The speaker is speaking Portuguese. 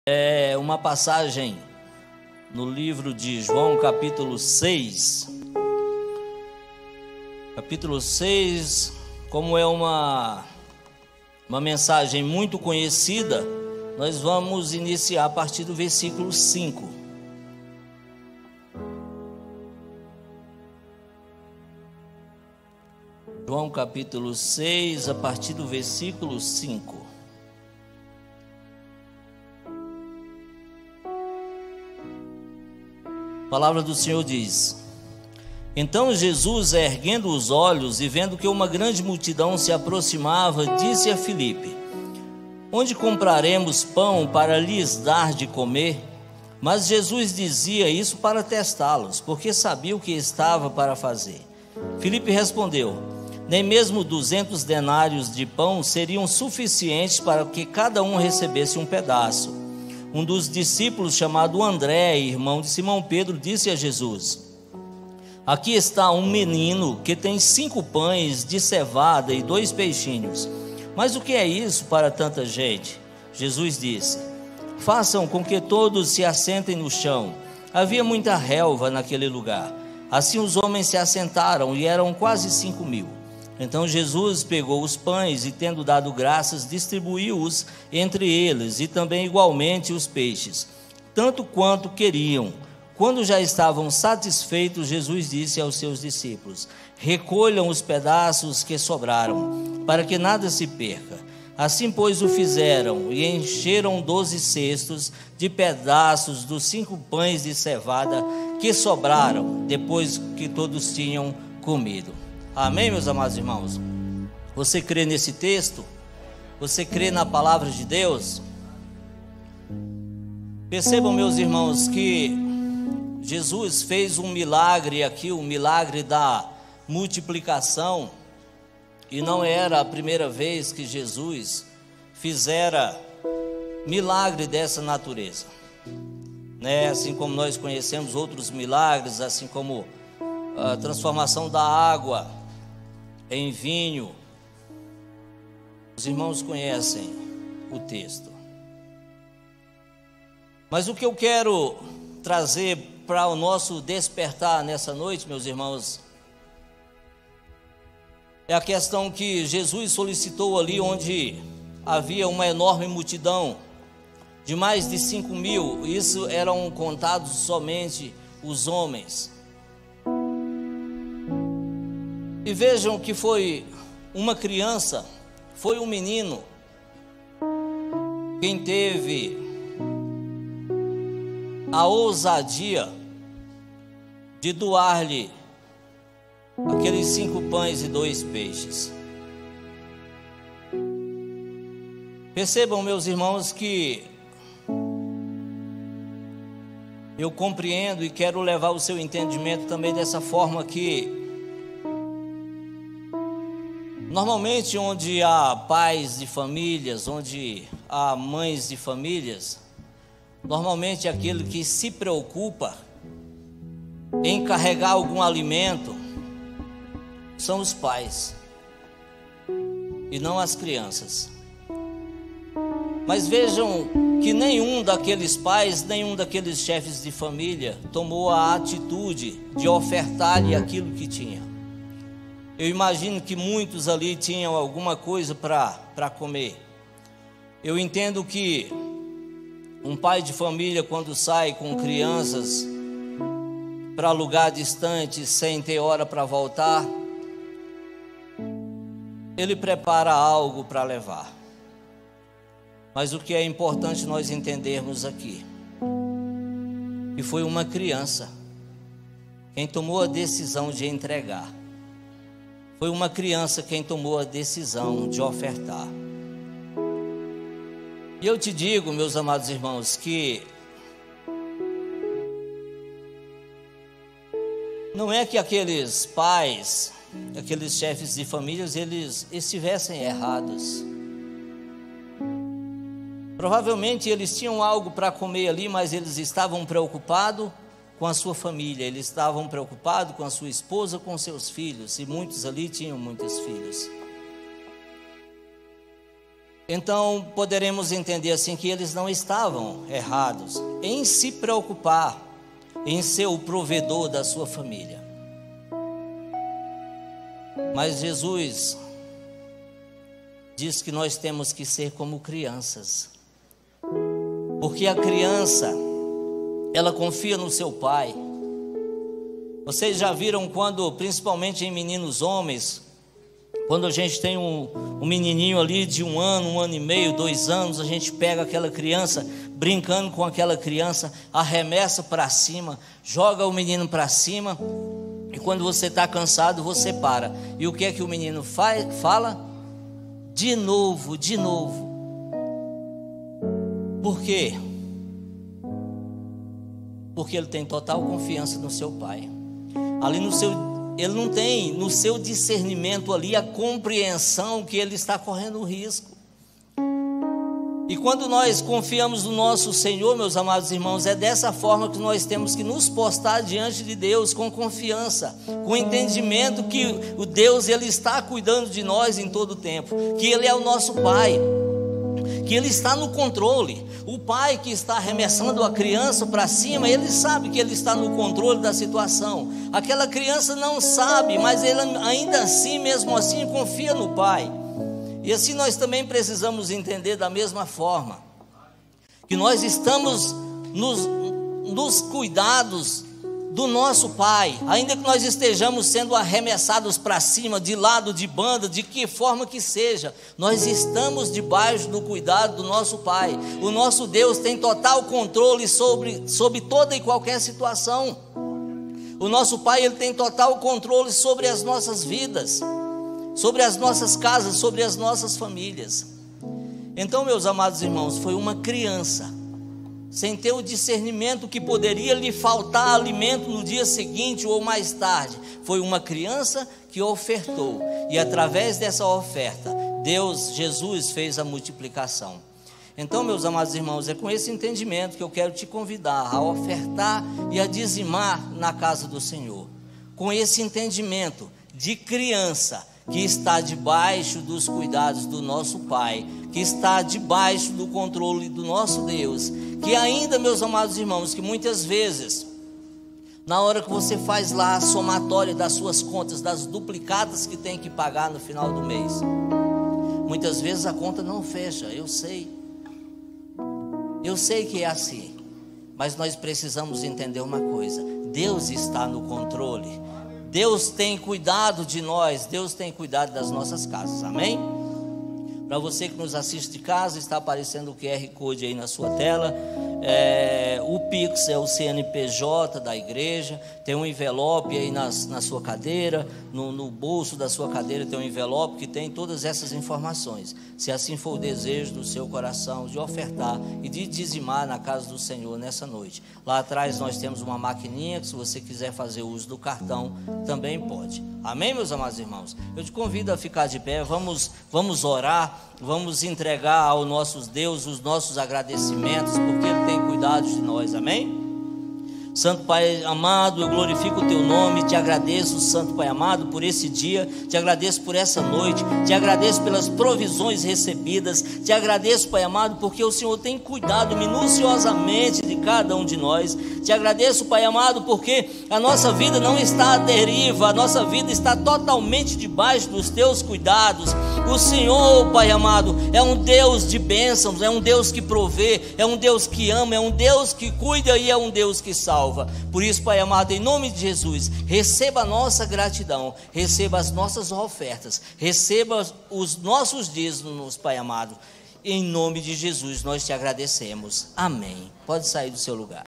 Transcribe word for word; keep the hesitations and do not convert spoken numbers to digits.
É uma passagem no livro de João, capítulo seis. Capítulo seis, como é uma, uma mensagem muito conhecida, nós vamos iniciar a partir do versículo cinco. João capítulo seis, a partir do versículo cinco. A palavra do Senhor diz: Então Jesus, erguendo os olhos e vendo que uma grande multidão se aproximava, disse a Filipe: Onde compraremos pão para lhes dar de comer? Mas Jesus dizia isso para testá-los, porque sabia o que estava para fazer. Filipe respondeu: Nem mesmo duzentos denários de pão seriam suficientes para que cada um recebesse um pedaço. Um dos discípulos, chamado André, irmão de Simão Pedro, disse a Jesus: Aqui está um menino que tem cinco pães de cevada e dois peixinhos. Mas o que é isso para tanta gente? Jesus disse: Façam com que todos se assentem no chão. Havia muita relva naquele lugar. Assim os homens se assentaram e eram quase cinco mil. Então Jesus pegou os pães e, tendo dado graças, distribuiu-os entre eles, e também igualmente os peixes, tanto quanto queriam. Quando já estavam satisfeitos, Jesus disse aos seus discípulos: Recolham os pedaços que sobraram, para que nada se perca. Assim, pois, o fizeram, e encheram doze cestos de pedaços dos cinco pães de cevada que sobraram, depois que todos tinham comido. Amém, meus amados irmãos? Você crê nesse texto? Você crê na palavra de Deus? Percebam, meus irmãos, que Jesus fez um milagre aqui, o milagre da multiplicação, e não era a primeira vez que Jesus fizera milagre dessa natureza, né? Assim como nós conhecemos outros milagres, assim como a transformação da água em vinho. Os irmãos conhecem o texto. Mas o que eu quero trazer para o nosso despertar nessa noite, meus irmãos, é a questão que Jesus solicitou ali onde havia uma enorme multidão, de mais de cinco mil, isso eram contados somente os homens. E vejam que foi uma criança, foi um menino, quem teve a ousadia de doar-lhe aqueles cinco pães e dois peixes. Percebam, meus irmãos, que eu compreendo e quero levar o seu entendimento também dessa forma que normalmente onde há pais de famílias, onde há mães de famílias, normalmente aquele que se preocupa em carregar algum alimento são os pais e não as crianças. Mas vejam que nenhum daqueles pais, nenhum daqueles chefes de família tomou a atitude de ofertar-lhe aquilo que tinha. Eu imagino que muitos ali tinham alguma coisa para para comer. Eu entendo que um pai de família, quando sai com crianças para lugar distante, sem ter hora para voltar, ele prepara algo para levar. Mas o que é importante nós entendermos aqui, que foi uma criança quem tomou a decisão de entregar. Foi uma criança quem tomou a decisão de ofertar. E eu te digo, meus amados irmãos, que não é que aqueles pais, aqueles chefes de famílias, eles estivessem errados. Provavelmente eles tinham algo para comer ali, mas eles estavam preocupados com a sua família, eles estavam preocupados com a sua esposa, com seus filhos, e muitos ali tinham muitos filhos. Então poderemos entender assim que eles não estavam errados em se preocupar em ser o provedor da sua família. Mas Jesus diz que nós temos que ser como crianças, porque a criança, ela confia no seu pai. Vocês já viram quando, principalmente em meninos homens, quando a gente tem um, um menininho ali de um ano, um ano e meio, dois anos, a gente pega aquela criança, brincando com aquela criança, arremessa para cima, joga o menino para cima, e quando você está cansado, você para. E o que é que o menino faz, fala? De novo, de novo. Por quê? Porque ele tem total confiança no seu pai. Ali no seu, ele não tem no seu discernimento ali a compreensão que ele está correndo risco. E quando nós confiamos no nosso Senhor, meus amados irmãos, é dessa forma que nós temos que nos postar diante de Deus, com confiança, com entendimento que o Deus, Ele está cuidando de nós em todo o tempo, que Ele é o nosso Pai, que Ele está no controle. O pai que está arremessando a criança para cima, ele sabe que ele está no controle da situação. Aquela criança não sabe, mas ele ainda assim, mesmo assim, confia no pai. E assim nós também precisamos entender da mesma forma, que nós estamos nos, nos cuidados do nosso pai, ainda que nós estejamos sendo arremessados para cima, de lado, de banda, de que forma que seja, nós estamos debaixo do cuidado do nosso pai. O nosso Deus tem total controle sobre, sobre toda e qualquer situação. O nosso pai, ele tem total controle sobre as nossas vidas, sobre as nossas casas, sobre as nossas famílias. Então, meus amados irmãos, foi uma criança, sem ter o discernimento que poderia lhe faltar alimento no dia seguinte ou mais tarde. Foi uma criança que ofertou, e através dessa oferta, Deus, Jesus fez a multiplicação. Então, meus amados irmãos, é com esse entendimento que eu quero te convidar a ofertar e a dizimar na casa do Senhor. Com esse entendimento de criança que está debaixo dos cuidados do nosso Pai, que está debaixo do controle do nosso Deus, que ainda, meus amados irmãos, que muitas vezes, na hora que você faz lá a somatória das suas contas, das duplicadas que tem que pagar no final do mês, muitas vezes a conta não fecha. Eu sei, eu sei que é assim, mas nós precisamos entender uma coisa: Deus está no controle, Deus tem cuidado de nós, Deus tem cuidado das nossas casas, amém? Para você que nos assiste de casa, está aparecendo o Q R Code aí na sua tela. É, o Pix é o C N P J da igreja. Tem um envelope aí nas, na sua cadeira, no, no bolso da sua cadeira tem um envelope que tem todas essas informações. Se assim for o desejo do seu coração de ofertar e de dizimar na casa do Senhor nessa noite. Lá atrás nós temos uma maquininha que, se você quiser fazer uso do cartão, também pode. Amém, meus amados irmãos? Eu te convido a ficar de pé. Vamos, vamos orar. Vamos entregar ao nosso Deus os nossos agradecimentos, porque Ele tem cuidado de nós, amém? Santo Pai amado, eu glorifico o Teu nome, te agradeço, Santo Pai amado, por esse dia, te agradeço por essa noite, te agradeço pelas provisões recebidas, te agradeço, Pai amado, porque o Senhor tem cuidado minuciosamente de cada um de nós. Te agradeço, Pai amado, porque a nossa vida não está à deriva, a nossa vida está totalmente debaixo dos Teus cuidados. O Senhor, Pai amado, é um Deus de bênçãos, é um Deus que provê, é um Deus que ama, é um Deus que cuida e é um Deus que salva. Por isso, Pai amado, em nome de Jesus, receba a nossa gratidão, receba as nossas ofertas, receba os nossos dízimos, Pai amado. Em nome de Jesus nós te agradecemos. Amém. Pode sair do seu lugar.